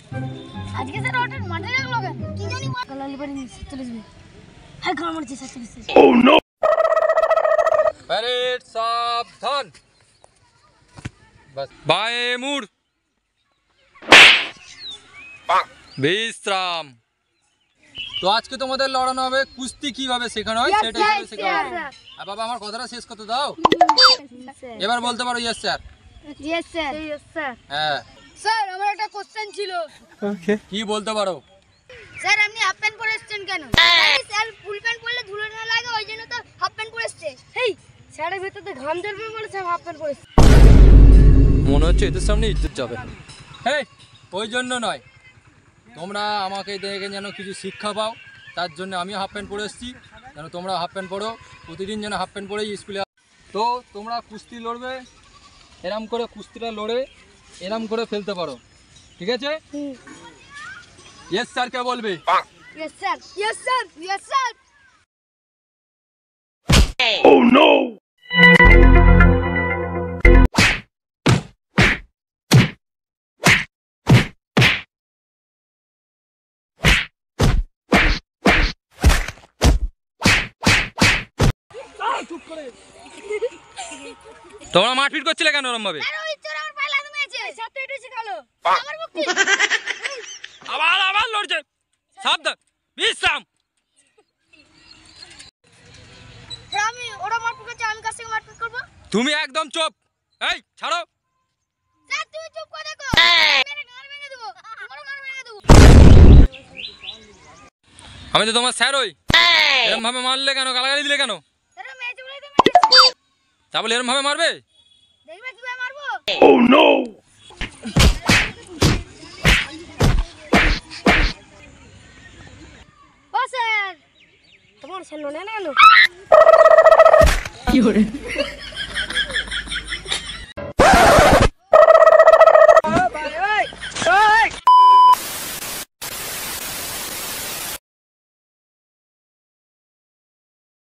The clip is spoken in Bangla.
আজকে স্যার হঠাৎ মাঠে লাগলো কেন কি জানি কালালি বাড়ি 47 হ্যাঁ গান মারছে 47 ও নো প্যারেড সাবধান বাস বায়ে মুড় বিশ্রাম। তো আজকে তোমাদের লড়ানো হবে কুস্তি কিভাবে শেখানো হয় সেটা হিসেবে শেখানো হবে। আর বাবা আমার কথাটা শেষ করতে দাও। এবার বলতে পারো yes sir. Yes sir yes sir হ্যাঁ স্যার আমার একটা কোশ্চেন ছিল। ওকে কি বলতে পারো? স্যার আপনি হাফ প্যান্ট পরে এসেছেন কেন? স্যার ফুল প্যান্ট পরলে ধুলো না লাগে ওই জন্য তো হাফ প্যান্ট পরে এসেছে। হেই স্যারের ভিতরে ঘাম ঝরবে বলে স্যার হাফ প্যান্ট পরে এসেছে। মনে হচ্ছে এদের সামনে ইজ্জত যাবে। হেই ওই জন্য নয়, তোমরা আমাকে দেখে যেন কিছু শিক্ষা পাও তার জন্য আমি হাফ প্যান্ট পরে এসেছি, যেন তোমরা হাফ প্যান্ট পরো, প্রতিদিন যেন হাফ প্যান্ট পরেই স্কুলে। তো তোমরা কুস্তি লড়বে, এরম করে কুস্তিটা লড়ে এরম করে ফেলতে পারো, ঠিক আছে? ইয়েস স্যার কে বলবে? Yes sir yes sir yes sir. Oh no তোমরা মারপিট করছিলে কেন ওরম ভাবে? স্যার ওই চোর আমার পায়ে লাথি মেরেছে। স্যার তো এটা শেখালো আমার মুক্তি। আবার আবার লড়ছে, সাবধান বিশ্রাম। স্যার আমি ওরা মারপিট করছে আমি কার সঙ্গে মারপিট করব? তুমি একদম চুপ, এই ছাড়ো। স্যার তুমি চুপ করে দেখো মেরে গাল ভেঙে দেব তোমারও গাল ভেঙে দেব। আমি তো তোমার স্যার হই, এরম ভাবে মারলে কেন, গালাগালি দিলে কেন? স্যার মেরেছে বলেই তো মেরেছি। তা বলে এরম ভাবে মারবে? দেখবে কিভাবে মারবো। ও নো ও স্যার তোমার ছেলে নেন কেন? কি করে